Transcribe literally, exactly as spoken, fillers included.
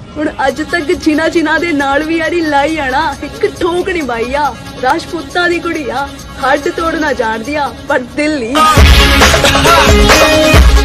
हुण अज तक जिन्ना जिन्ना दे नाल भी यारी लाई आना एक ठोक नहीं पाई आ। राजपूतां दी कुड़ी आ, हड्ड तोड़ना जानदी आ पर दिल नहीं।